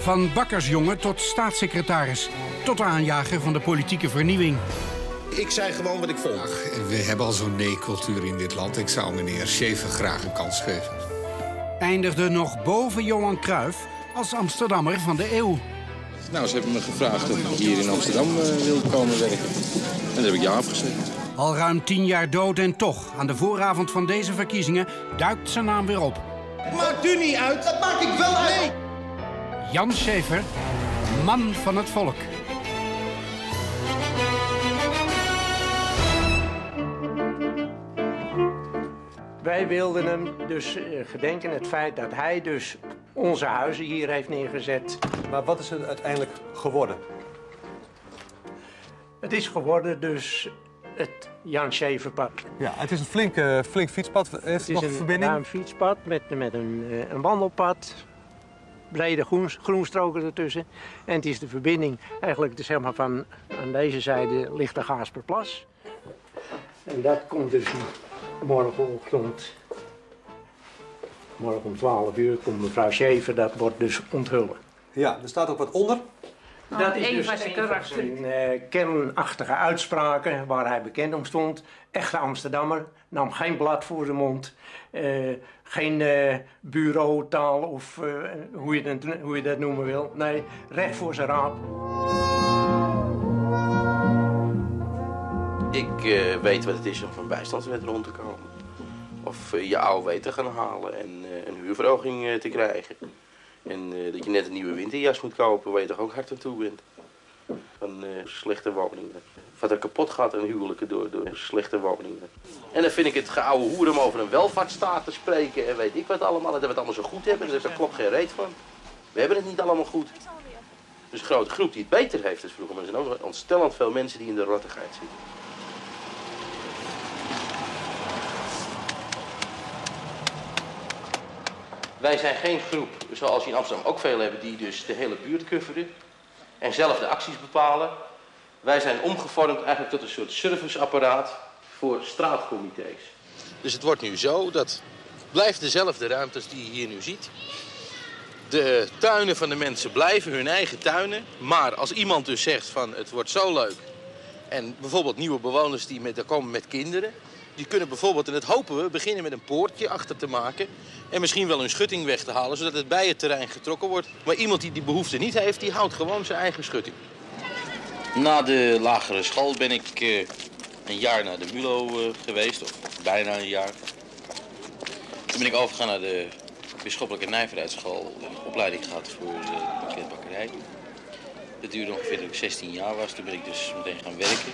Van bakkersjongen tot staatssecretaris, tot aanjager van de politieke vernieuwing. Ik zei gewoon wat ik vond. Ach, we hebben al zo'n nee-cultuur in dit land. Ik zou meneer Schäfer graag een kans geven. Eindigde nog boven Johan Cruijff als Amsterdammer van de eeuw. Nou, ze hebben me gevraagd of ik hier in Amsterdam wilde komen werken. En daar heb ik ja afgezegd. Al ruim 10 jaar dood en toch, aan de vooravond van deze verkiezingen, duikt zijn naam weer op. Maakt u niet uit, dat maak ik wel uit. Nee. Jan Schäfer, man van het volk. Wij wilden hem dus gedenken het feit dat hij dus onze huizen hier heeft neergezet. Maar wat is het uiteindelijk geworden? Het is geworden dus het Jan Schäferpad. Ja, het is een flink fietspad. Heeft het nog een verbinding? Het is een fietspad met een wandelpad. Brede groenstroken ertussen. En het is de verbinding eigenlijk zeg maar, van aan deze zijde ligt de Gaasperplas. En dat komt dus morgenochtend. Morgen om 12 uur komt mevrouw Schäfer, dat wordt dus onthullen. Ja, er staat ook wat onder. Dat is dus een van zijn kernachtige uitspraken waar hij bekend om stond. Echte Amsterdammer, nam geen blad voor de mond. Geen bureautaal of hoe je dat noemen wil. Nee, recht voor zijn raap. Ik weet wat het is om van bijstandswet rond te komen. Of je AOW te gaan halen en een huurverhoging te krijgen. En dat je net een nieuwe winterjas moet kopen waar je toch ook hard aan toe bent. Van slechte woningen. Wat er kapot gaat aan huwelijken door slechte woningen. En dan vind ik het geouwe hoer om over een welvaartsstaat te spreken en weet ik wat allemaal. Dat we het allemaal zo goed hebben, daar klopt geen reet van. We hebben het niet allemaal goed. Dus een grote groep die het beter heeft is vroeger. Maar er zijn ook ontstellend veel mensen die in de rottigheid zitten. Wij zijn geen groep, zoals in Amsterdam ook veel hebben, die dus de hele buurt coveren en zelf de acties bepalen. Wij zijn omgevormd eigenlijk tot een soort serviceapparaat voor straatcomité's. Dus het wordt nu zo dat blijft dezelfde ruimtes die je hier nu ziet. De tuinen van de mensen blijven hun eigen tuinen, maar als iemand dus zegt van het wordt zo leuk en bijvoorbeeld nieuwe bewoners die daar komen met kinderen, die kunnen bijvoorbeeld, en dat hopen we, beginnen met een poortje achter te maken en misschien wel een schutting weg te halen, zodat het bij het terrein getrokken wordt. Maar iemand die die behoefte niet heeft, die houdt gewoon zijn eigen schutting. Na de lagere school ben ik een jaar naar de MULO geweest, of bijna een jaar. Toen ben ik overgegaan naar de Bisschoppelijke Nijverheidsschool, een opleiding gehad voor de pakketbakkerij. Dat duurde ongeveer toen ik 16 jaar was, toen ben ik dus meteen gaan werken.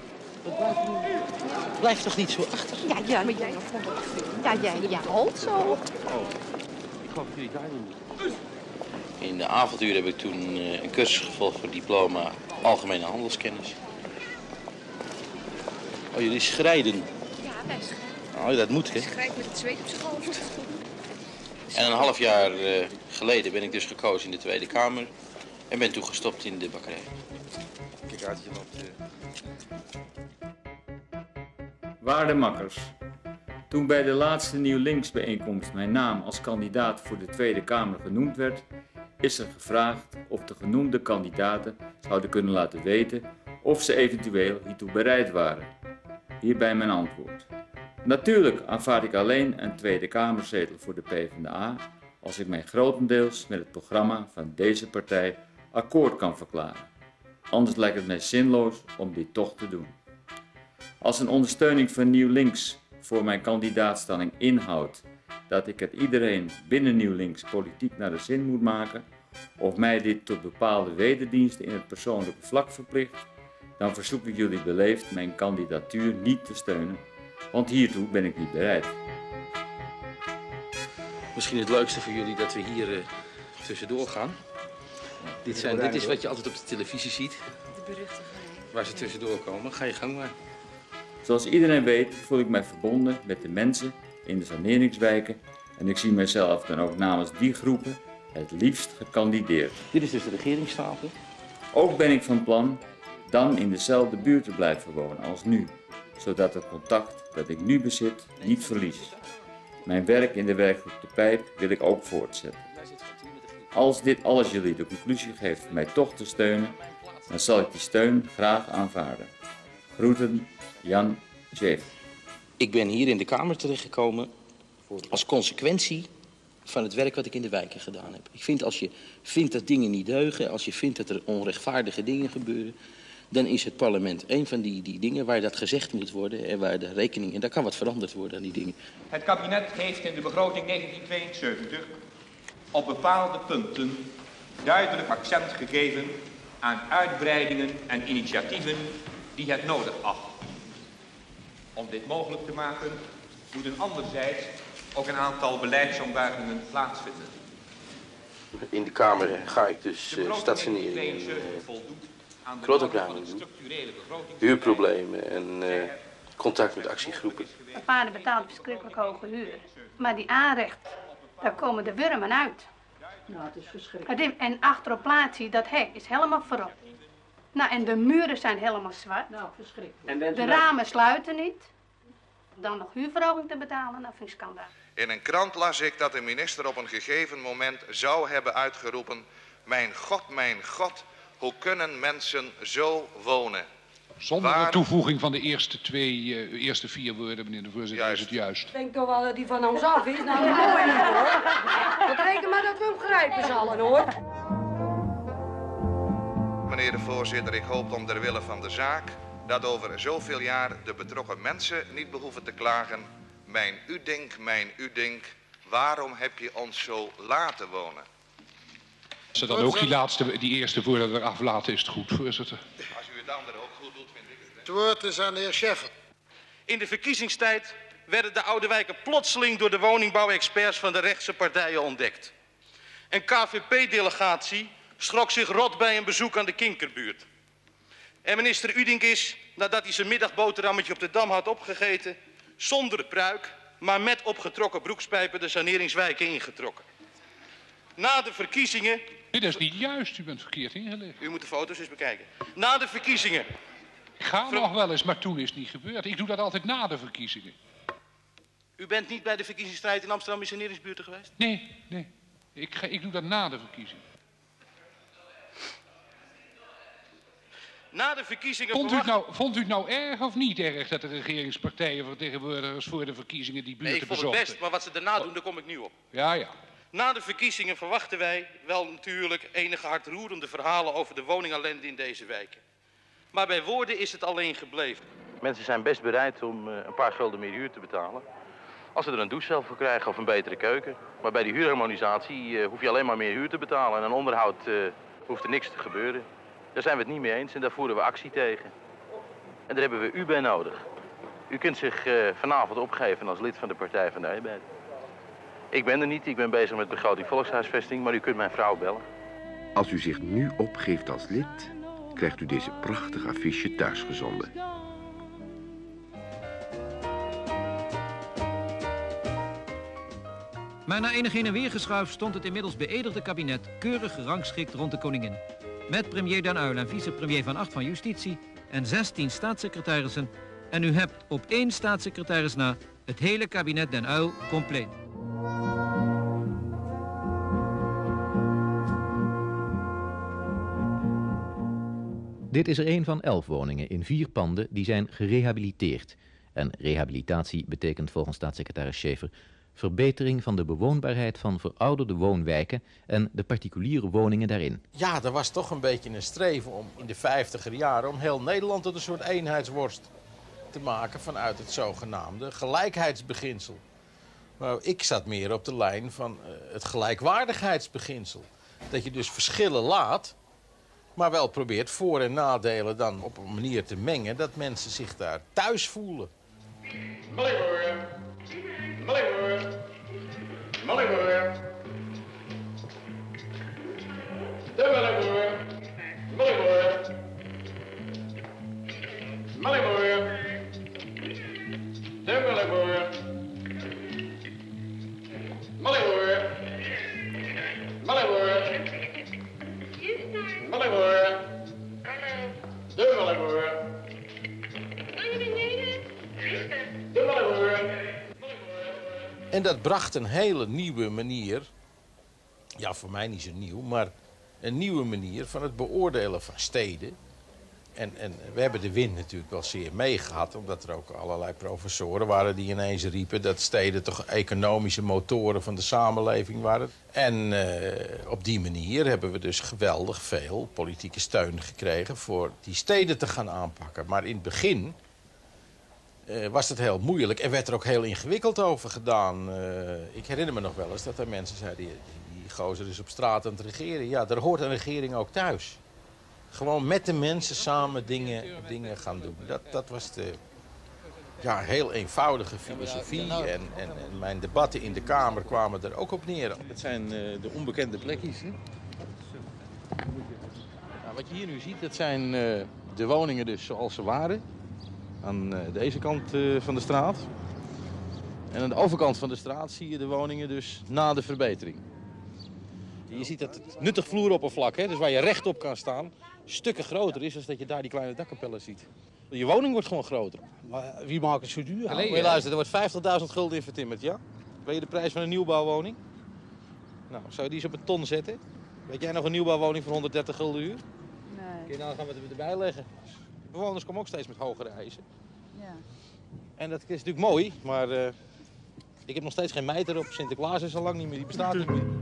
Blijf toch niet zo achter? Ja, maar jij vond het... Ja, halt zo. Oh, ik geloof dat jullie daar niet moeten. In de avonduur heb ik toen een cursus gevolgd voor diploma Algemene Handelskennis. Oh, jullie schrijden? Ja, wij schrijden. Oh, dat moet, hè? Ik schrijf met het zweet op zijn hoofd. En een half jaar geleden ben ik dus gekozen in de Tweede Kamer en ben toen gestopt in de bakkerij. Kijk uit, je loopt... Waarde makkers, toen bij de laatste Nieuw Links bijeenkomst mijn naam als kandidaat voor de Tweede Kamer genoemd werd, is er gevraagd of de genoemde kandidaten zouden kunnen laten weten of ze eventueel hiertoe bereid waren. Hierbij mijn antwoord. Natuurlijk aanvaard ik alleen een Tweede Kamerzetel voor de PvdA als ik mij grotendeels met het programma van deze partij akkoord kan verklaren. Anders lijkt het mij zinloos om dit toch te doen. Als een ondersteuning van Nieuw Links voor mijn kandidaatstelling inhoudt dat ik het iedereen binnen Nieuw Links politiek naar de zin moet maken of mij dit tot bepaalde wederdiensten in het persoonlijke vlak verplicht, dan verzoek ik jullie beleefd mijn kandidatuur niet te steunen, want hiertoe ben ik niet bereid. Misschien het leukste voor jullie dat we hier tussendoor gaan. Dit is wat je altijd op de televisie ziet. De beruchte Waar ze tussendoor komen. Ga je gang maar. Zoals iedereen weet voel ik mij verbonden met de mensen in de saneringswijken en ik zie mijzelf dan ook namens die groepen het liefst gekandideerd. Dit is dus de regeringstafel. Ook ben ik van plan dan in dezelfde buurt te blijven wonen als nu, zodat het contact dat ik nu bezit niet verlies. Mijn werk in de werkgroep De Pijp wil ik ook voortzetten. Als dit alles jullie de conclusie geeft mij toch te steunen, dan zal ik die steun graag aanvaarden. Groeten, Jan Schäfer. Ik ben hier in de Kamer terechtgekomen als consequentie van het werk wat ik in de wijken gedaan heb. Ik vind als je vindt dat dingen niet deugen, als je vindt dat er onrechtvaardige dingen gebeuren, dan is het parlement een van die dingen waar dat gezegd moet worden en waar de rekening, en daar kan wat veranderd worden aan die dingen. Het kabinet heeft in de begroting 1972 op bepaalde punten duidelijk accent gegeven aan uitbreidingen en initiatieven die het nodig acht. Om dit mogelijk te maken moeten anderzijds ook een aantal beleidsombuigingen plaatsvinden. In de Kamer ga ik dus stationeren en grotopruiming doen, huurproblemen en contact met actiegroepen. De vader betaalt verschrikkelijk hoge huur, maar die aanrecht, daar komen de wurmen uit. Nou, het is verschrikkelijk. En achteroplatie, dat hek is helemaal verrot. Nou, en de muren zijn helemaal zwart. Nou, verschrikkelijk. De ramen sluiten niet. Dan nog huurverhoging te betalen, dat vind ik schandaal. In een krant las ik dat de minister op een gegeven moment zou hebben uitgeroepen: mijn God, hoe kunnen mensen zo wonen? Zonder de toevoeging van de eerste vier woorden, meneer de voorzitter, is het juist. Ik denk toch wel dat die van ons af is. Nou, mooi niet, hoor. Dat reken maar dat we hem grijpen zullen, hoor. Meneer de voorzitter, ik hoop om ter wille van de zaak dat over zoveel jaar de betrokken mensen niet behoeven te klagen: mijn Udink, waarom heb je ons zo laten wonen? Als ze dan ook die eerste woorden eraf laten, is het goed, voorzitter. Als u het andere ook goed doet, vind ik het. Het woord is aan de heer Schäfer. In de verkiezingstijd werden de oude wijken plotseling door de woningbouwexperts van de rechtse partijen ontdekt. Een KVP-delegatie schrok zich rot bij een bezoek aan de Kinkerbuurt. En minister Udink is, nadat hij zijn middagboterhammetje op de Dam had opgegeten, zonder pruik, maar met opgetrokken broekspijpen de saneringswijken ingetrokken. Na de verkiezingen... Nee, dat is niet juist, u bent verkeerd ingelicht. U moet de foto's eens bekijken. Na de verkiezingen... Ik ga nog wel eens, maar toen is het niet gebeurd. Ik doe dat altijd na de verkiezingen. U bent niet bij de verkiezingsstrijd in Amsterdam in saneringsbuurten geweest? Nee. Ik doe dat na de verkiezingen. Na de verkiezingen... Vond u het nou erg of niet erg dat de regeringspartijen vertegenwoordigers voor de verkiezingen die buurten bezochten? Nee, ik vond het best, maar wat ze daarna doen, daar kom ik nu op. Ja. Na de verkiezingen verwachten wij wel natuurlijk enige hartroerende verhalen over de woningellende in deze wijken. Maar bij woorden is het alleen gebleven. Mensen zijn best bereid om een paar gulden meer huur te betalen. Als ze er een douchecel voor krijgen of een betere keuken. Maar bij die huurharmonisatie hoef je alleen maar meer huur te betalen. En aan onderhoud hoeft er niks te gebeuren. Daar zijn we het niet mee eens en daar voeren we actie tegen. En daar hebben we u bij nodig. U kunt zich vanavond opgeven als lid van de Partij van de Arbeid. Ik ben er niet, ik ben bezig met begroting volkshuisvesting, maar u kunt mijn vrouw bellen. Als u zich nu opgeeft als lid, krijgt u deze prachtige affiche thuisgezonden. Maar na enig heen en weer geschuif stond het inmiddels beëdigde kabinet keurig gerangschikt rond de koningin. Met premier Den Uyl en vicepremier Van Agt van Justitie en 16 staatssecretarissen. En u hebt op 1 staatssecretaris na het hele kabinet Den Uyl compleet. Dit is er een van 11 woningen in 4 panden die zijn gerehabiliteerd. En rehabilitatie betekent volgens staatssecretaris Schäfer verbetering van de bewoonbaarheid van verouderde woonwijken en de particuliere woningen daarin. Ja, er was toch een beetje een streven om in de 50er jaren om heel Nederland tot een soort eenheidsworst te maken vanuit het zogenaamde gelijkheidsbeginsel. Maar ik zat meer op de lijn van het gelijkwaardigheidsbeginsel. Dat je dus verschillen laat, maar wel probeert voor- en nadelen dan op een manier te mengen dat mensen zich daar thuis voelen. En dat bracht een hele nieuwe manier ja, voor mij niet zo nieuw, maar een nieuwe manier van het beoordelen van steden. En we hebben de wind natuurlijk wel zeer meegehad, omdat er ook allerlei professoren waren die ineens riepen dat steden toch economische motoren van de samenleving waren. En op die manier hebben we dus geweldig veel politieke steun gekregen voor die steden te gaan aanpakken. Maar in het begin was het heel moeilijk en werd er ook heel ingewikkeld over gedaan. Ik herinner me nog wel eens dat er mensen zeiden, die gozer is op straat aan het regeren. Ja, daar hoort een regering ook thuis. Gewoon met de mensen samen dingen gaan doen. Dat was de heel eenvoudige filosofie. En mijn debatten in de Kamer kwamen er ook op neer. Het zijn de onbekende plekjes. Hè? Nou, wat je hier nu ziet, dat zijn de woningen dus zoals ze waren. Aan deze kant van de straat. En aan de overkant van de straat zie je de woningen dus na de verbetering. Je ziet dat het nuttig vloeroppervlak, hè, dus waar je rechtop kan staan, stukken groter is dan dat je daar die kleine dakkapellen ziet. Je woning wordt gewoon groter. Maar wie maakt het zo duur? Moet je luisteren, er wordt 50.000 gulden in vertimmerd, ja? Weet je de prijs van een nieuwbouwwoning? Nou, zou je die eens op een ton zetten? Weet jij nog een nieuwbouwwoning voor 130 gulden uur? Nee. Kun je nou gaan we erbij leggen? De bewoners komen ook steeds met hogere eisen. Ja. En dat is natuurlijk mooi, maar ik heb nog steeds geen mijter op. Sinterklaas is al lang niet meer, die bestaat niet meer.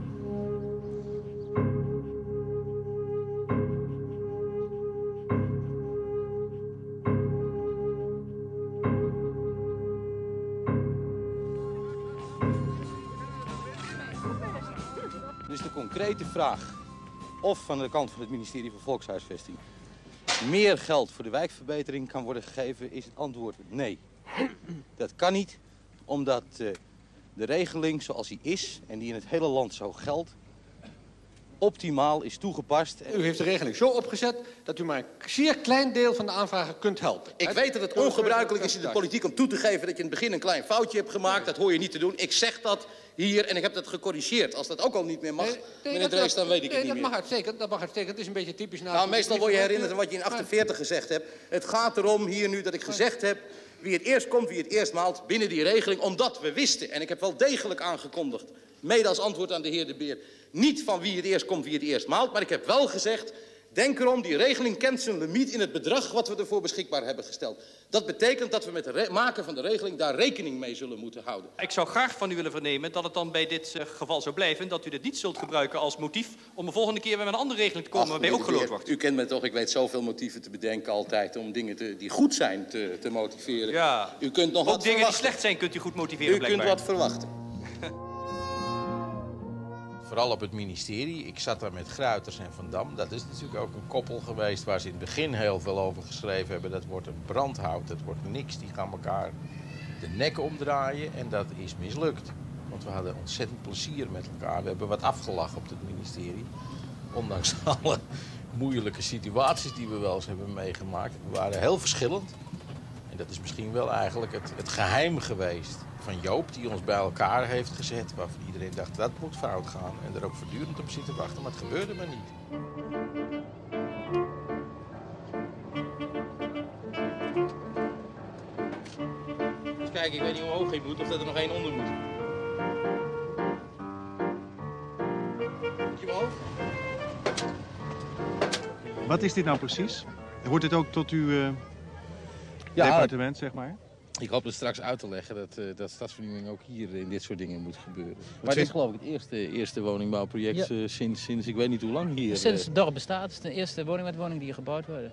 Dus de concrete vraag of van de kant van het ministerie van Volkshuisvesting meer geld voor de wijkverbetering kan worden gegeven, is het antwoord nee. Dat kan niet, omdat de regeling zoals die is en die in het hele land zo geldt, optimaal is toegepast. U heeft de regeling zo opgezet dat u maar een zeer klein deel van de aanvragen kunt helpen. Ik weet dat het ongebruikelijk is in de politiek om toe te geven dat je in het begin een klein foutje hebt gemaakt. Dat hoor je niet te doen. Ik zeg dat hier en ik heb dat gecorrigeerd. Als dat ook al niet meer mag, meneer Drees, dan weet ik het niet meer. Dat mag uitstekend. Het is een beetje typisch. Nou, meestal word je herinnerd aan wat je in 48 gezegd hebt. Het gaat erom hier nu dat ik gezegd heb, wie het eerst komt, wie het eerst maalt binnen die regeling. Omdat we wisten, en ik heb wel degelijk aangekondigd, mede als antwoord aan de heer De Beer, niet van wie het eerst komt, wie het eerst maalt. Maar ik heb wel gezegd, denk erom, die regeling kent zijn limiet in het bedrag wat we ervoor beschikbaar hebben gesteld. Dat betekent dat we met het maken van de regeling daar rekening mee zullen moeten houden. Ik zou graag van u willen vernemen dat het dan bij dit geval zou blijven, dat u dit niet zult gebruiken als motief om de volgende keer weer met een andere regeling te komen waarbij ook geloot wordt. U kent me toch, ik weet zoveel motieven te bedenken altijd om dingen die goed zijn te motiveren. Ja, u kunt nog ook wat dingen verwachten. die slecht zijn kunt u goed motiveren, U blijkbaar. kunt wat verwachten. Vooral op het ministerie. Ik zat daar met Gruiters en Van Dam. Dat is natuurlijk ook een koppel geweest waar ze in het begin heel veel over geschreven hebben. Dat wordt een brandhout, dat wordt niks. Die gaan elkaar de nek omdraaien en dat is mislukt. Want we hadden ontzettend plezier met elkaar. We hebben wat afgelachen op het ministerie. Ondanks alle moeilijke situaties die we wel eens hebben meegemaakt. We waren heel verschillend. En dat is misschien wel eigenlijk het geheim geweest van Joop, die ons bij elkaar heeft gezet, waarvan iedereen dacht dat moet fout gaan en er ook voortdurend op zitten wachten, maar het gebeurde maar niet. Dus kijk, ik weet niet hoe hoog je moet of dat er nog één onder moet. Moet je omhoog? Wat is dit nou precies? Hoort dit ook tot uw departement, zeg maar? Ik hoop het straks uit te leggen dat stadsvernieuwing ook hier in dit soort dingen moet gebeuren. Maar dit is geloof ik het eerste woningbouwproject sinds ik weet niet hoe lang hier. Sinds het dorp bestaat, het is de eerste woning die hier gebouwd worden.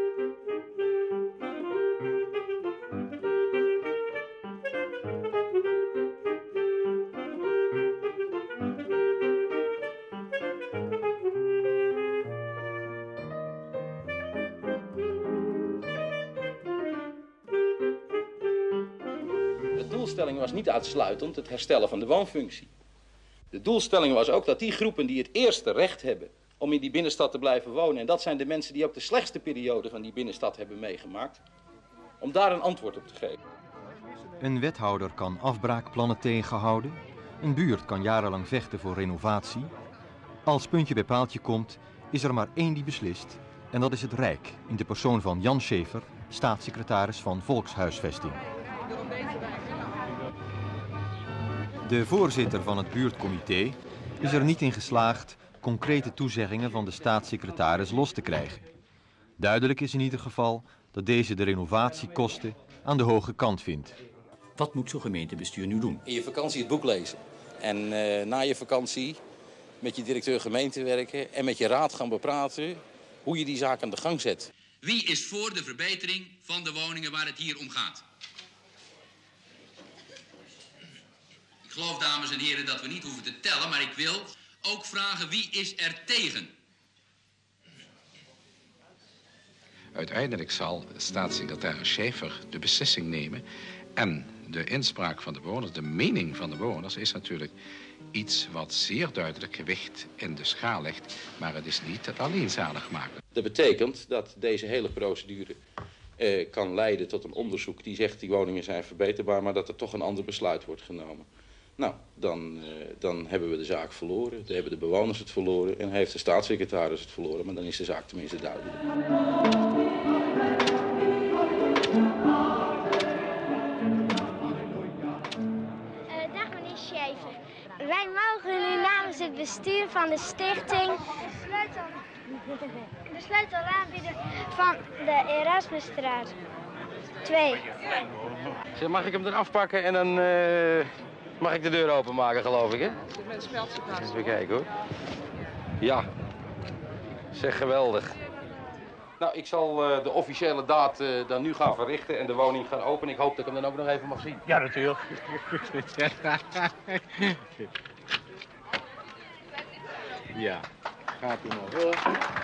De doelstelling was niet uitsluitend het herstellen van de woonfunctie. De doelstelling was ook dat die groepen die het eerste recht hebben om in die binnenstad te blijven wonen, en dat zijn de mensen die ook de slechtste periode van die binnenstad hebben meegemaakt, om daar een antwoord op te geven. Een wethouder kan afbraakplannen tegenhouden, een buurt kan jarenlang vechten voor renovatie. Als puntje bij paaltje komt, is er maar één die beslist, en dat is het Rijk, in de persoon van Jan Schäfer, staatssecretaris van Volkshuisvesting. De voorzitter van het buurtcomité is er niet in geslaagd concrete toezeggingen van de staatssecretaris los te krijgen. Duidelijk is in ieder geval dat deze de renovatiekosten aan de hoge kant vindt. Wat moet zo'n gemeentebestuur nu doen? In je vakantie het boek lezen. En na je vakantie met je directeur gemeente werken en met je raad gaan bepraten hoe je die zaak aan de gang zet. Wie is voor de verbetering van de woningen waar het hier om gaat? Ik geloof, dames en heren, dat we niet hoeven te tellen, maar ik wil ook vragen wie is er tegen? Uiteindelijk zal staatssecretaris Schäfer de beslissing nemen en de inspraak van de bewoners, de mening van de bewoners, is natuurlijk iets wat zeer duidelijk gewicht in de schaal legt, maar het is niet het alleenzalig maken. Dat betekent dat deze hele procedure kan leiden tot een onderzoek die zegt die woningen zijn verbeterbaar, maar dat er toch een ander besluit wordt genomen. Nou, dan hebben we de zaak verloren, dan hebben de bewoners het verloren en heeft de staatssecretaris het verloren, maar dan is de zaak tenminste duidelijk. Dag meneer Schäfer. Wij mogen u namens het bestuur van de stichting de sleutel aanbieden van de Erasmusstraat 2. Zeg, mag ik hem eraf pakken en dan mag ik de deur openmaken, geloof ik, hè? Even kijken, hoor. Ja. Zeg, geweldig. Nou, ik zal de officiële daad dan nu gaan verrichten en de woning gaan openen. Ik hoop dat ik hem dan ook nog even mag zien. Ja, natuurlijk. Ja, gaat u maar door.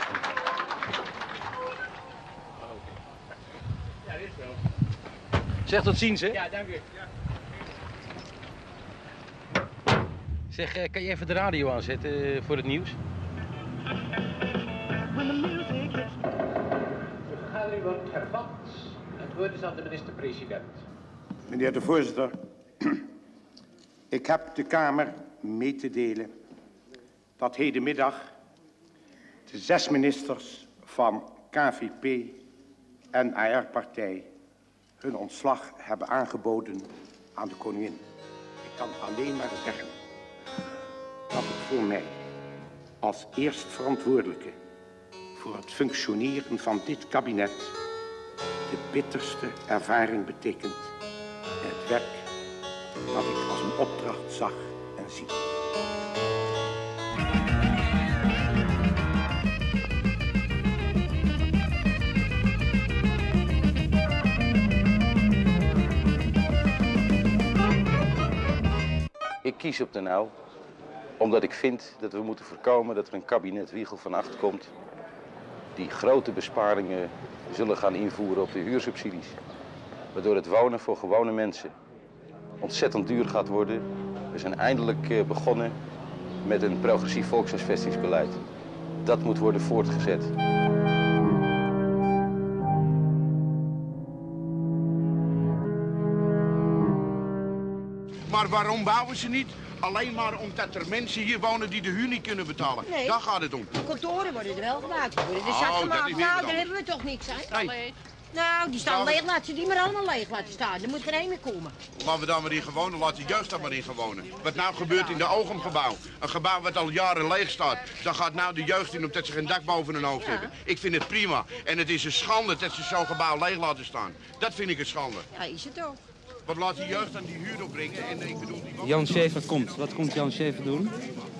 Ja, dit wel. Zeg, tot ziens, hè? Ja, dank u. Zeg, kan je even de radio aanzetten voor het nieuws? De vergadering wordt hervat. Het woord is aan de minister-president. Meneer de voorzitter, ik heb de Kamer mee te delen dat hedenmiddag de 6 ministers van KVP en AR-partij hun ontslag hebben aangeboden aan de koningin. Ik kan alleen maar zeggen dat het voor mij als eerstverantwoordelijke voor het functioneren van dit kabinet de bitterste ervaring betekent in het werk dat ik als een opdracht zag en zie. Ik kies op de NOW omdat ik vind dat we moeten voorkomen dat er een kabinet Wiegel van 8 komt die grote besparingen zullen gaan invoeren op de huursubsidies. Waardoor het wonen voor gewone mensen ontzettend duur gaat worden. We zijn eindelijk begonnen met een progressief volkshuisvestingsbeleid. Dat moet worden voortgezet. Maar waarom bouwen ze niet? Alleen maar omdat er mensen hier wonen die de huur niet kunnen betalen. Nee. Daar gaat het om. De kantoren worden er wel gemaakt. Die worden er Oh, zat dat gemaakt. is Nou, weer daar dan. hebben we toch niks aan. Nee. Nou, die staan Ja, leeg. Laat ze die maar allemaal leeg laten staan. Er moet geen één meer komen. Laten we daar maar in gaan wonen, laat de jeugd daar maar in gaan wonen. Wat nou gebeurt in de Oogumgebouw, een gebouw wat al jaren leeg staat, daar gaat nou de jeugd in omdat ze geen dak boven hun hoofd hebben. Ik vind het prima. En het is een schande dat ze zo'n gebouw leeg laten staan. Dat vind ik een schande. Ja, is het ook. Want laat die jeugd dan die huur opbrengen en ik bedoel... Jan Schäfer komt. Wat komt Jan Schäfer doen?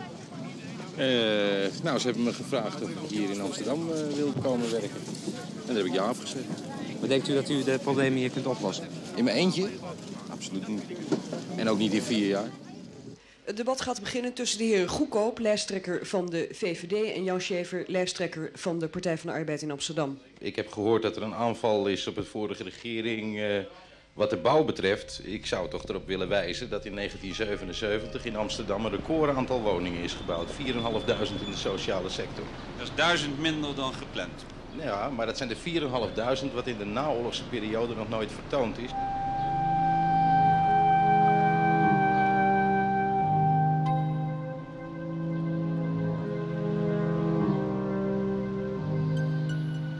Nou, ze hebben me gevraagd of ik hier in Amsterdam wil komen werken. En daar heb ik ja afgezegd. Maar denkt u dat u de problemen hier kunt oplossen? In mijn eentje? Absoluut niet. En ook niet in 4 jaar. Het debat gaat beginnen tussen de heer Goedkoop, lijsttrekker van de VVD... en Jan Schäfer, lijsttrekker van de Partij van de Arbeid in Amsterdam. Ik heb gehoord dat er een aanval is op de vorige regering wat de bouw betreft. Ik zou toch erop willen wijzen dat in 1977 in Amsterdam een recordaantal woningen is gebouwd. 4.500 in de sociale sector. Dat is 1000 minder dan gepland. Ja, maar dat zijn de 4.500 wat in de naoorlogse periode nog nooit vertoond is.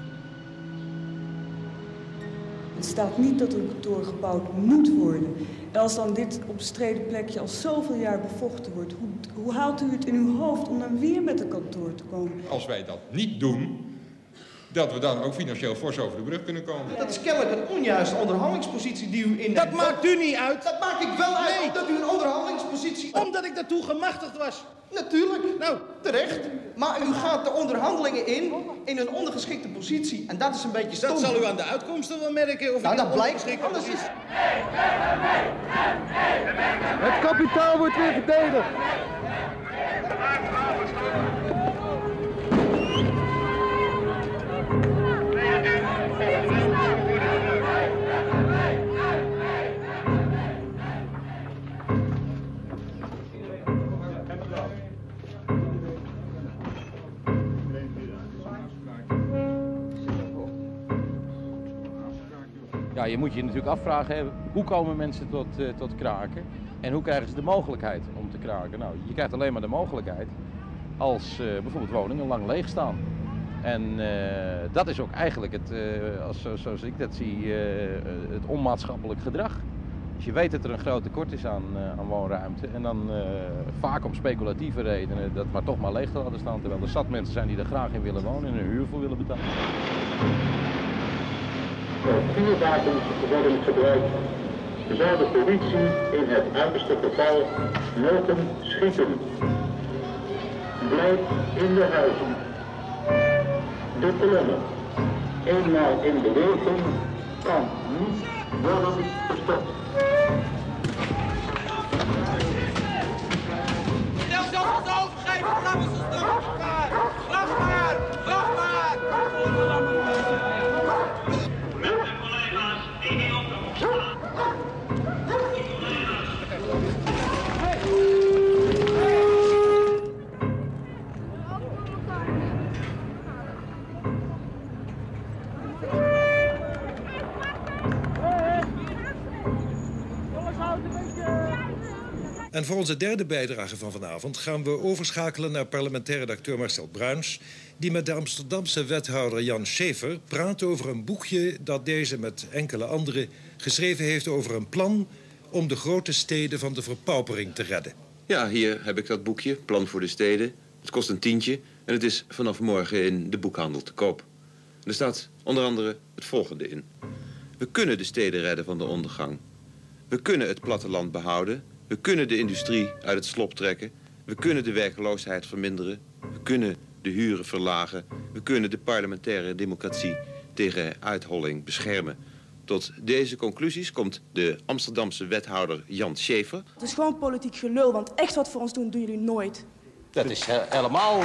Het staat niet dat een kantoor gebouwd moet worden. En als dan dit omstreden plekje al zoveel jaar bevochten wordt, hoe haalt u het in uw hoofd om dan weer met een kantoor te komen? Als wij dat niet doen, dat we dan ook financieel fors over de brug kunnen komen. Dat is kennelijk een onjuiste onderhandelingspositie die u inneemt. Dat maakt u niet uit. Dat maak ik wel uit, omdat u een onderhandelingspositie... Omdat ik daartoe gemachtigd was. Natuurlijk, nou, terecht. Maar u gaat de onderhandelingen in een ondergeschikte positie. En dat is een beetje stom. Dat zal u aan de uitkomsten wel merken. Of nou, dat blijkt. Anders is... Het kapitaal wordt weer verdedigd. Ja, je moet je natuurlijk afvragen, hoe komen mensen tot kraken en hoe krijgen ze de mogelijkheid om te kraken? Nou, je krijgt alleen maar de mogelijkheid als bijvoorbeeld woningen lang leeg staan. En dat is ook eigenlijk zoals ik dat zie, het onmaatschappelijk gedrag. Als je weet dat er een groot tekort is aan woonruimte en dan vaak om speculatieve redenen dat maar toch maar leeg te laten staan, terwijl er zat mensen zijn die er graag in willen wonen en een huur voor willen betalen. Vuurwapens worden gebruikt, zou de politie in het uiterste geval mogen schieten. Blijf in de huizen. De kolonne, eenmaal in beweging, kan niet worden gestopt. Stel ze ons overgeven, gaan we ze stuk. Vlag maar! Vlag maar! En voor onze derde bijdrage van vanavond gaan we overschakelen naar parlementair redacteur Marcel Bruins, die met de Amsterdamse wethouder Jan Schäfer praat over een boekje dat deze met enkele anderen geschreven heeft over een plan om de grote steden van de verpaupering te redden. Ja, hier heb ik dat boekje, Plan voor de Steden. Het kost een tientje en het is vanaf morgen in de boekhandel te koop. Er staat onder andere het volgende in. We kunnen de steden redden van de ondergang. We kunnen het platteland behouden. We kunnen de industrie uit het slop trekken. We kunnen de werkloosheid verminderen. We kunnen de huren verlagen. We kunnen de parlementaire democratie tegen uitholling beschermen. Tot deze conclusies komt de Amsterdamse wethouder Jan Schäfer. Het is gewoon politiek gelul, want echt wat voor ons doen jullie nooit. Dat is helemaal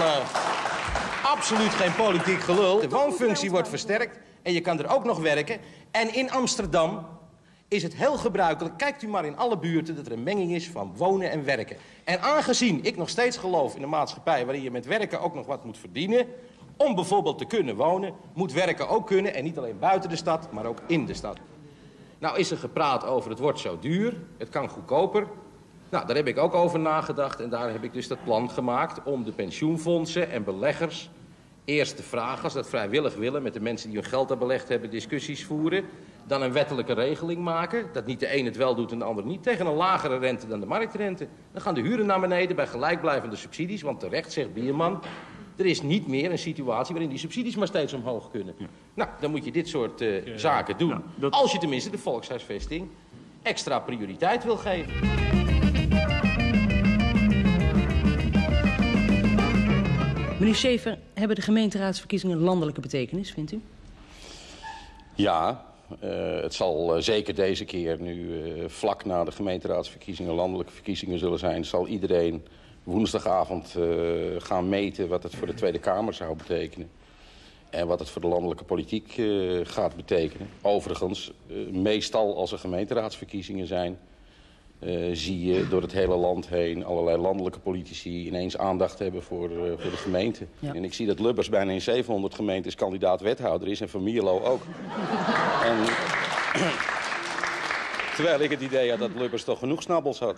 absoluut geen politiek gelul. De woonfunctie wordt versterkt en je kan er ook nog werken. En in Amsterdam is het heel gebruikelijk, kijkt u maar in alle buurten, dat er een menging is van wonen en werken. En aangezien ik nog steeds geloof in een maatschappij waarin je met werken ook nog wat moet verdienen, om bijvoorbeeld te kunnen wonen, moet werken ook kunnen en niet alleen buiten de stad, maar ook in de stad. Nou is er gepraat over het wordt zo duur, het kan goedkoper. Nou, daar heb ik ook over nagedacht en daar heb ik dus dat plan gemaakt om de pensioenfondsen en beleggers eerst te vragen, als dat vrijwillig willen, met de mensen die hun geld daar belegd hebben, discussies voeren. Dan een wettelijke regeling maken, dat niet de een het wel doet en de ander niet, tegen een lagere rente dan de marktrente. Dan gaan de huren naar beneden bij gelijkblijvende subsidies, want terecht zegt Bierman, er is niet meer een situatie waarin die subsidies maar steeds omhoog kunnen. Ja. Nou, dan moet je dit soort zaken doen, als je tenminste de volkshuisvesting extra prioriteit wil geven. Meneer Schäfer, hebben de gemeenteraadsverkiezingen landelijke betekenis, vindt u? Ja, het zal zeker deze keer nu vlak na de gemeenteraadsverkiezingen landelijke verkiezingen zullen zijn. Zal iedereen woensdagavond gaan meten wat het voor de Tweede Kamer zou betekenen. En wat het voor de landelijke politiek gaat betekenen. Overigens, meestal als er gemeenteraadsverkiezingen zijn, zie je door het hele land heen allerlei landelijke politici ineens aandacht hebben voor de gemeente. Ja. En ik zie dat Lubbers bijna in 700 gemeentes kandidaat wethouder is en Van Mierlo ook. En, terwijl ik het idee had dat Lubbers toch genoeg snabbels had.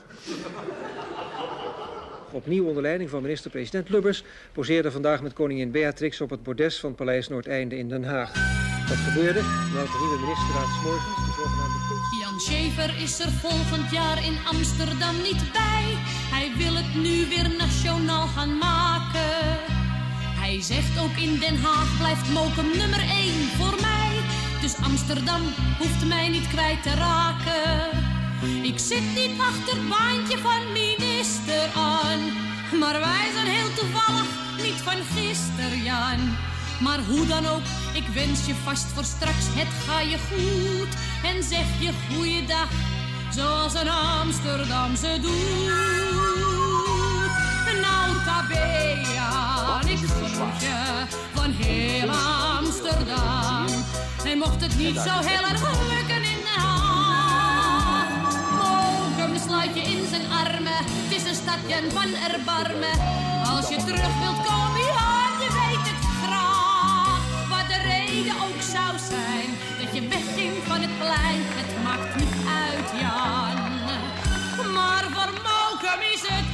Opnieuw onder leiding van minister-president Lubbers poseerde vandaag met koningin Beatrix op het bordes van Paleis Noordeinde in Den Haag. Dat gebeurde nadat de nieuwe ministerraad 's morgens de zogenaamde Jan Schever is er volgend jaar in Amsterdam niet bij. Hij wil het nu weer nationaal gaan maken. Hij zegt ook in Den Haag blijft Mokum nummer 1 voor mij. Dus Amsterdam hoeft mij niet kwijt te raken. Ik zit niet achter het baantje van minister aan. Maar wij zijn heel toevallig niet van gisteren, Jan. Maar hoe dan ook, ik wens je vast voor straks, het ga je goed. En zeg je goeiedag, zoals een Amsterdamse doet. Nou Tabea, ik groet je van heel Amsterdam. En mocht het niet zo heel erg lukken in Den Haag, Mokum sluit je in zijn armen, het is een stadje van erbarmen. Als je terug wilt komen, ja, je weet het graag. Wat de reden ook zou zijn, dat je wegging van het plein, het maakt niet uit, Jan. Maar voor Mokum is het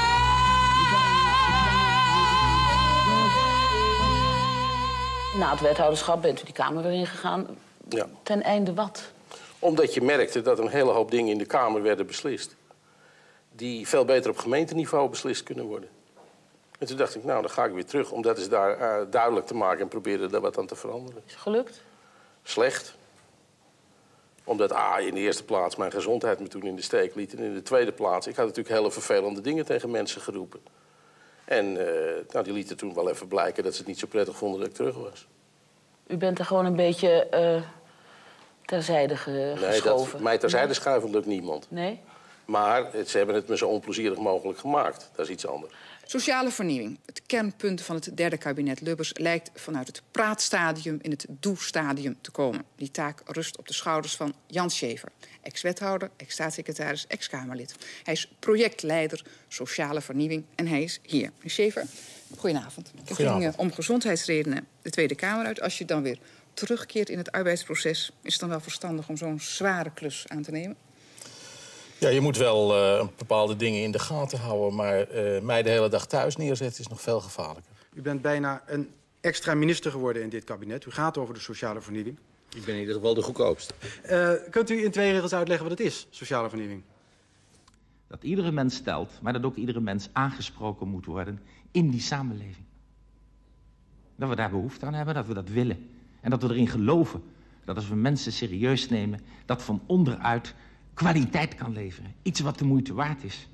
Na het wethouderschap bent u die Kamer weer ingegaan. Ja. Ten einde wat? Omdat je merkte dat een hele hoop dingen in de Kamer werden beslist. Die veel beter op gemeenteniveau beslist kunnen worden. En toen dacht ik, nou, dan ga ik weer terug om dat eens daar duidelijk te maken en proberen daar wat aan te veranderen. Is het gelukt? Slecht. Omdat in de eerste plaats mijn gezondheid me toen in de steek liet. En in de tweede plaats, ik had natuurlijk hele vervelende dingen tegen mensen geroepen. En die lieten toen wel even blijken dat ze het niet zo prettig vonden dat ik terug was. U bent er gewoon een beetje terzijde geschoven? Nee, mij terzijde schuiven lukt niemand. Nee? Maar ze hebben het me zo onplezierig mogelijk gemaakt. Dat is iets anders. Sociale vernieuwing. Het kernpunt van het derde kabinet Lubbers lijkt vanuit het praatstadium in het doe-stadium te komen. Die taak rust op de schouders van Jan Schever. Ex-wethouder, ex-staatssecretaris, ex-Kamerlid. Hij is projectleider sociale vernieuwing en hij is hier. Meneer Schever, goedenavond. Ik ging om gezondheidsredenen de Tweede Kamer uit. Als je dan weer terugkeert in het arbeidsproces, is het dan wel verstandig om zo'n zware klus aan te nemen? Ja, je moet wel bepaalde dingen in de gaten houden, maar mij de hele dag thuis neerzetten is nog veel gevaarlijker. U bent bijna een extra minister geworden in dit kabinet. U gaat over de sociale vernieuwing. Ik ben in ieder geval de goedkoopste. Kunt u in 2 regels uitleggen wat het is, sociale vernieuwing? Dat iedere mens telt, maar dat ook iedere mens aangesproken moet worden in die samenleving. Dat we daar behoefte aan hebben, dat we dat willen. En dat we erin geloven dat als we mensen serieus nemen, dat van onderuit kwaliteit kan leveren. Iets wat de moeite waard is.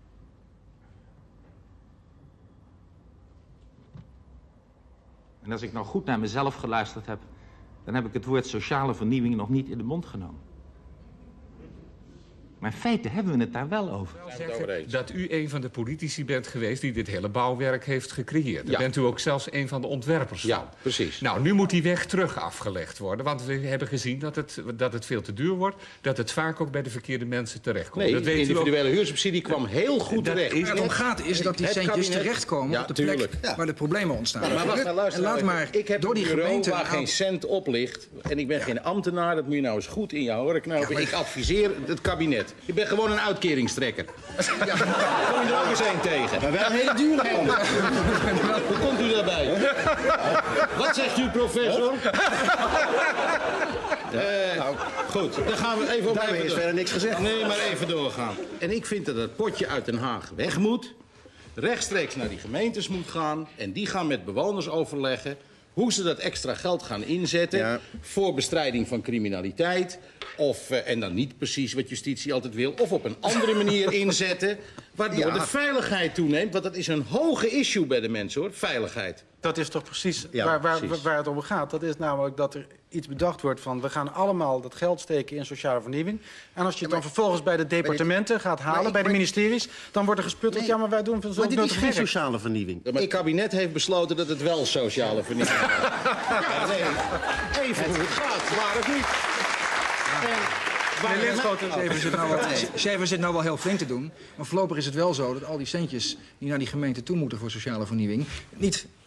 En als ik nou goed naar mezelf geluisterd heb, dan heb ik het woord sociale vernieuwing nog niet in de mond genomen. Maar in feite hebben we het daar wel over. Dat u een van de politici bent geweest die dit hele bouwwerk heeft gecreëerd. Ja. Bent u ook zelfs een van de ontwerpers van. Ja, precies. Nou, nu moet die weg terug afgelegd worden. Want we hebben gezien dat het veel te duur wordt. Dat het vaak ook bij de verkeerde mensen terechtkomt. Nee, dat de individuele huursubsidie kwam heel goed terecht. Waar het om gaat is dat die centjes terechtkomen op de plek waar de problemen ontstaan. Maar wacht, luister. Laat maar ik heb door die een bureau gemeente waar geen cent op ligt. En ik ben geen ambtenaar. Dat moet je nou eens goed in je horen knopen. Ik adviseer het kabinet. Je bent gewoon een uitkeringstrekker. Ja. Kom je er ook eens een tegen. Maar wel een hele dure man. Hoe komt u daarbij? Wat zegt u, professor? Goed, dan gaan we even op. Daar is verder niks gezegd. Nee, maar even doorgaan. En ik vind dat het potje uit Den Haag weg moet. Rechtstreeks naar die gemeentes moet gaan. En die gaan met bewoners overleggen hoe ze dat extra geld gaan inzetten voor bestrijding van criminaliteit. Of, en dan niet precies wat justitie altijd wil, of op een andere manier inzetten, waardoor de veiligheid toeneemt. Want dat is een hoge issue bij de mensen, hoor, veiligheid. Dat is toch precies waar het om gaat. Dat is namelijk dat er iets bedacht wordt van, we gaan allemaal dat geld steken in sociale vernieuwing. En als je het dan vervolgens bij de departementen gaat halen, bij de ministeries, dan wordt er gesputterd, ja, maar wij doen van zo'n dit is geen sociale vernieuwing. Ja, maar het kabinet heeft besloten dat het wel sociale vernieuwing is. Ja, nee. Even hoe het gaat, maar het niet. Meneer Linschoten, Schever zit nou wel heel flink te doen. Maar voorlopig is het wel zo dat al die centjes die naar die gemeente toe moeten voor sociale vernieuwing niet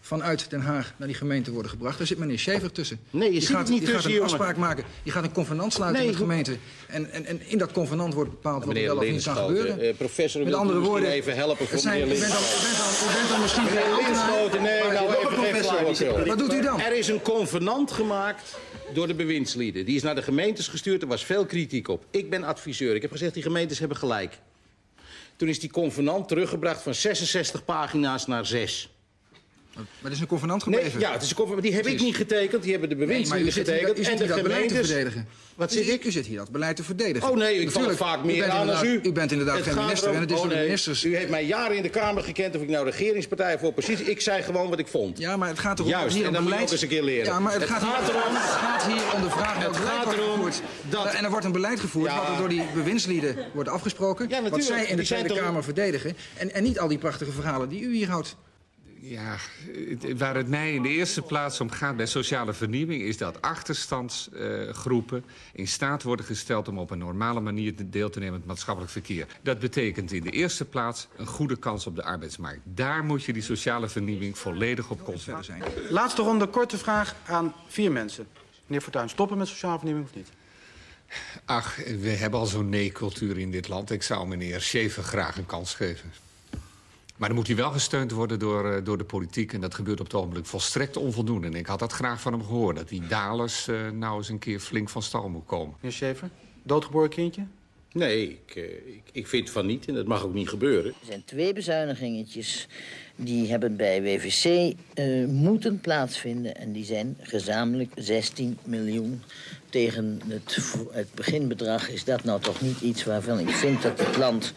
vanuit Den Haag naar die gemeente worden gebracht. Daar zit meneer Schäfer tussen. Nee, je zit niet tussen, gaat een afspraak maken. Je gaat een convenant sluiten met de gemeente. En in dat convenant wordt bepaald wat er wel of niet kan gebeuren. Professor, met andere woorden, even helpen voor meneer u bent dan misschien geen Linschoten, nee, nou even geen flauwekul. Wat doet u dan? Er is een convenant gemaakt door de bewindslieden. Die is naar de gemeentes gestuurd. Er was veel kritiek op. Ik ben adviseur. Ik heb gezegd, die gemeentes hebben gelijk. Toen is die convenant teruggebracht van 66 pagina's naar 6. Maar het is een convenant gebleven? Nee, ja, het is een convenant. Die heb ik niet getekend, die hebben de bewindslieden getekend. U zit hier dat beleid te verdedigen. Wat zit ik? U zit hier dat beleid te verdedigen. Oh nee, ik val vaak meer aan als u. U bent inderdaad geen minister en het is voor de ministers. U heeft mij jaren in de Kamer gekend of ik nou regeringspartij of oppositie. Ik zei gewoon wat ik vond. Ja, maar het gaat erom... Juist, en dat moet je ook eens een keer leren. Ja, maar het gaat hier om de vraag dat beleid wordt gevoerd. En er wordt een beleid gevoerd wat er door die bewindslieden wordt afgesproken. Wat zij in de Tweede Kamer verdedigen. En niet al die prachtige verhalen die u hier houdt. Ja, waar het mij in de eerste plaats om gaat bij sociale vernieuwing is dat achterstandsgroepen in staat worden gesteld om op een normale manier deel te nemen aan het maatschappelijk verkeer. Dat betekent in de eerste plaats een goede kans op de arbeidsmarkt. Daar moet je die sociale vernieuwing volledig op concentreren. Laatste ronde, korte vraag aan 4 mensen. Meneer Fortuyn, stoppen met sociale vernieuwing of niet? Ach, we hebben al zo'n nee-cultuur in dit land. Ik zou meneer Schäfer graag een kans geven. Maar dan moet hij wel gesteund worden door de politiek. En dat gebeurt op het ogenblik volstrekt onvoldoende. En ik had dat graag van hem gehoord. Dat die dalers nou eens een keer flink van stal moet komen. Meneer Schäfer, doodgeboren kindje? Nee, ik vind van niet. En dat mag ook niet gebeuren. Er zijn 2 bezuinigingetjes. Die hebben bij WVC moeten plaatsvinden. En die zijn gezamenlijk 16 miljoen. Tegen het beginbedrag is dat nou toch niet iets waarvan ik vind dat het land...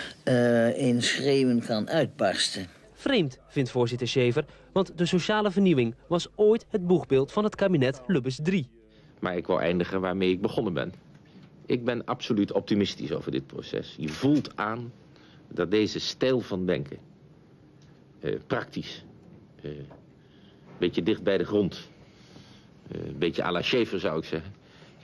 in schreeuwen kan uitbarsten. Vreemd, vindt voorzitter Schäfer, want de sociale vernieuwing was ooit het boegbeeld van het kabinet Lubbers 3. Maar ik wou eindigen waarmee ik begonnen ben. Ik ben absoluut optimistisch over dit proces. Je voelt aan dat deze stijl van denken, praktisch, een beetje dicht bij de grond, een beetje à la Schäfer zou ik zeggen,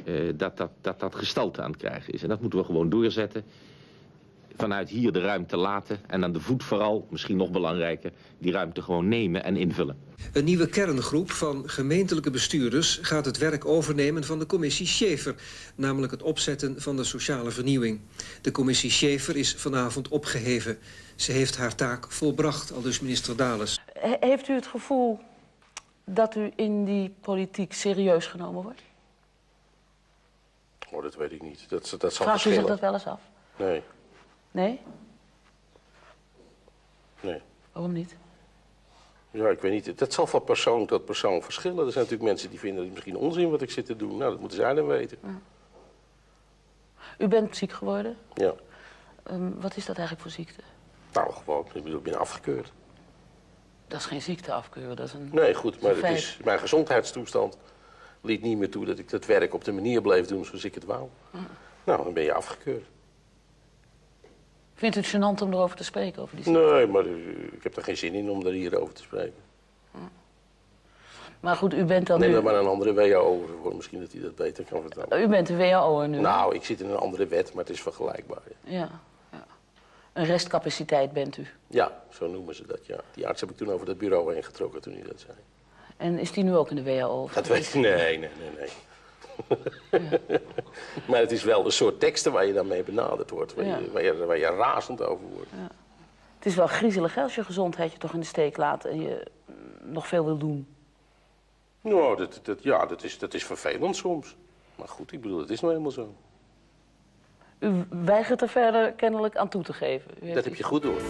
dat gestalte aan het krijgen is. En dat moeten we gewoon doorzetten. Vanuit hier de ruimte laten en aan de voet vooral, misschien nog belangrijker, die ruimte gewoon nemen en invullen. Een nieuwe kerngroep van gemeentelijke bestuurders gaat het werk overnemen van de commissie Schäfer, namelijk het opzetten van de sociale vernieuwing. De commissie Schäfer is vanavond opgeheven. Ze heeft haar taak volbracht, aldus minister Dales. Heeft u het gevoel dat u in die politiek serieus genomen wordt? Oh, dat weet ik niet. Dat zal verschillen. Vraagt u zich dat wel eens af? Nee. Nee? Nee. Waarom niet? Ja, ik weet niet. Dat zal van persoon tot persoon verschillen. Er zijn natuurlijk mensen die vinden het misschien onzin wat ik zit te doen. Nou, dat moeten zij dan weten. Ja. U bent ziek geworden? Ja. Wat is dat eigenlijk voor ziekte? Nou, gewoon. Ik ben afgekeurd. Dat is geen ziekte afkeuren, dat is een... Nee, goed, maar het is, mijn gezondheidstoestand liet niet meer toe dat ik dat werk op de manier bleef doen zoals ik het wou. Ja. Nou, dan ben je afgekeurd. Vindt u het gênant om erover te spreken? Over die ziekte? Nee, maar ik heb er geen zin in om er hierover te spreken. Ja. Maar goed, u bent dan Neem nu... er maar een andere WHO voor, misschien dat hij dat beter kan vertellen. U bent een WHO'er nu? Nou, ik zit in een andere wet, maar het is vergelijkbaar. Ja. Een restcapaciteit bent u? Ja, zo noemen ze dat, ja. Die arts heb ik toen over dat bureau heen getrokken toen hij dat zei. En is die nu ook in de WHO? Dat weet ik, nee. Ja. Maar het is wel de soort teksten waar je dan mee benaderd wordt, waar je razend over wordt. Ja. Het is wel griezelig als je gezondheid je toch in de steek laat en je nog veel wil doen. Nou, dat is vervelend soms. Maar goed, ik bedoel, het is nou helemaal zo. U weigert er verder kennelijk aan toe te geven. Dat heb je goed door.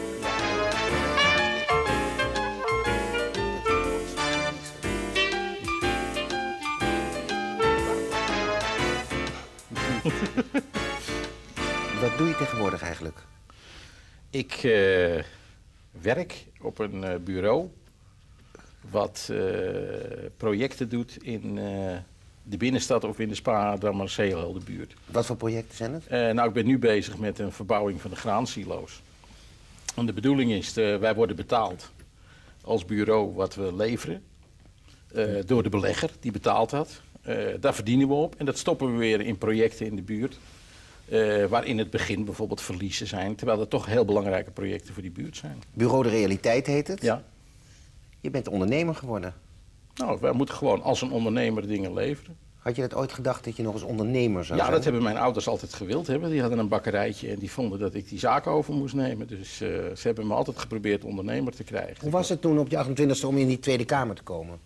Wat doe je tegenwoordig eigenlijk? Ik werk op een bureau wat projecten doet in de binnenstad of in de Spa-Drammerzeehelde buurt. Wat voor projecten zijn het? Nou, ik ben nu bezig met een verbouwing van de graansilo's. En de bedoeling is, wij worden betaald als bureau wat we leveren door de belegger, die betaalt dat. Daar verdienen we op en dat stoppen we weer in projecten in de buurt. Waar in het begin bijvoorbeeld verliezen zijn, terwijl er toch heel belangrijke projecten voor die buurt zijn. Bureau de Realiteit heet het? Ja. Je bent ondernemer geworden. Nou, wij moeten gewoon als een ondernemer dingen leveren. Had je dat ooit gedacht dat je nog eens ondernemer zou zijn? Ja, dat hebben mijn ouders altijd gewild hebben. Die hadden een bakkerijtje en die vonden dat ik die zaak over moest nemen. Dus ze hebben me altijd geprobeerd ondernemer te krijgen. Hoe was het toen op je 28e om in die Tweede Kamer te komen?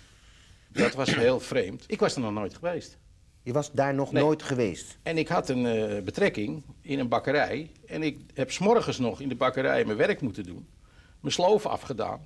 Dat was heel vreemd. Ik was er nog nooit geweest. Je was daar nog nooit geweest? En ik had een betrekking in een bakkerij. En ik heb 's morgens nog in de bakkerij mijn werk moeten doen. Mijn sloof afgedaan.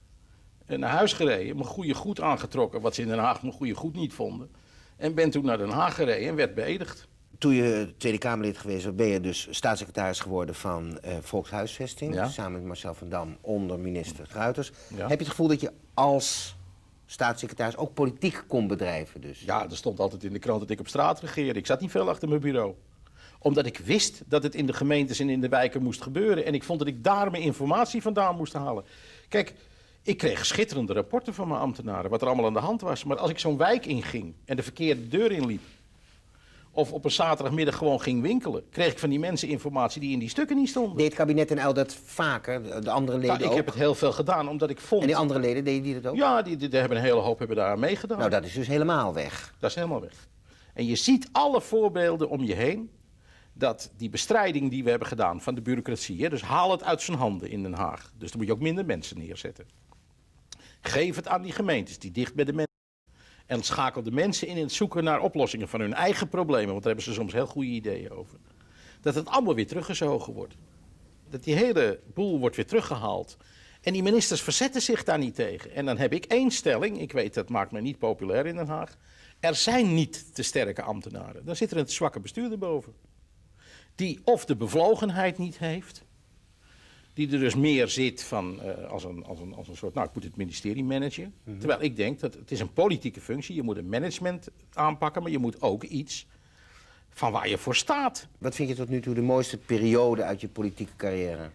En naar huis gereden, mijn goede goed aangetrokken. Wat ze in Den Haag mijn goede goed niet vonden. En ben toen naar Den Haag gereden en werd beëdigd. Toen je Tweede Kamerlid geweest was, ben je dus staatssecretaris geworden van Volkshuisvesting. Ja. Samen met Marcel van Dam onder minister Gruyters. Ja. Heb je het gevoel dat je als staatssecretaris ook politiek kon bedrijven dus? Ja, er stond altijd in de krant dat ik op straat regeerde. Ik zat niet veel achter mijn bureau. Omdat ik wist dat het in de gemeentes en in de wijken moest gebeuren. En ik vond dat ik daar mijn informatie vandaan moest halen. Kijk, ik kreeg schitterende rapporten van mijn ambtenaren, wat er allemaal aan de hand was. Maar als ik zo'n wijk inging en de verkeerde deur inliep, of op een zaterdagmiddag gewoon ging winkelen, kreeg ik van die mensen informatie die in die stukken niet stonden. Deed het kabinet en dat vaker, de andere leden ook? Ik heb het heel veel gedaan, omdat ik vond... En die andere leden, deden die dat ook? Ja, die hebben een hele hoop daar meegedaan. Nou, dat is dus helemaal weg. Dat is helemaal weg. En je ziet alle voorbeelden om je heen, dat die bestrijding die we hebben gedaan van de bureaucratie, hè, dus haal het uit zijn handen in Den Haag. Dus dan moet je ook minder mensen neerzetten. Geef het aan die gemeentes die dicht bij de mensen. En schakel de mensen in het zoeken naar oplossingen van hun eigen problemen. Want daar hebben ze soms heel goede ideeën over. Dat het allemaal weer teruggezogen wordt. Dat die hele boel wordt weer teruggehaald. En die ministers verzetten zich daar niet tegen. En dan heb ik één stelling. Ik weet, dat maakt mij niet populair in Den Haag. Er zijn niet te sterke ambtenaren. Dan zit er een te zwakke bestuurder boven. Die of de bevlogenheid niet heeft. Die er dus meer zit van, als een soort, nou, ik moet het ministerie managen. Mm-hmm. Terwijl ik denk dat het is een politieke functie. Je moet een management aanpakken, maar je moet ook iets van waar je voor staat. Wat vind je tot nu toe de mooiste periode uit je politieke carrière?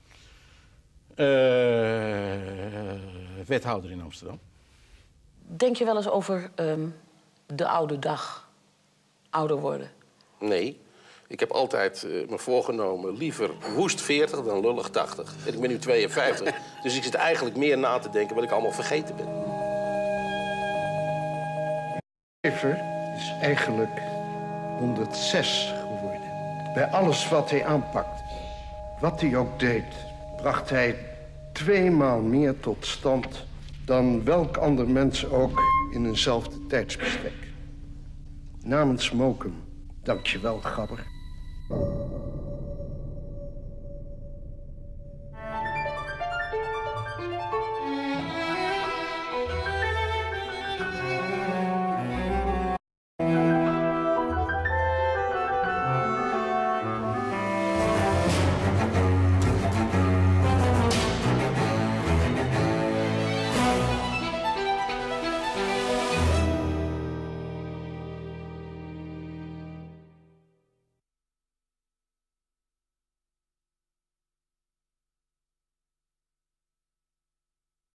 Wethouder in Amsterdam. Denk je wel eens over de oude dag? Ouder worden? Nee. Ik heb altijd me voorgenomen liever woest 40 dan lullig 80. En ik ben nu 52, dus ik zit eigenlijk meer na te denken wat ik allemaal vergeten ben. Scheffer is eigenlijk 106 geworden. Bij alles wat hij aanpakte, wat hij ook deed, bracht hij 2 maal meer tot stand dan welk ander mens ook in eenzelfde tijdsbestek. Namens Mokum, dank je wel, Gabber.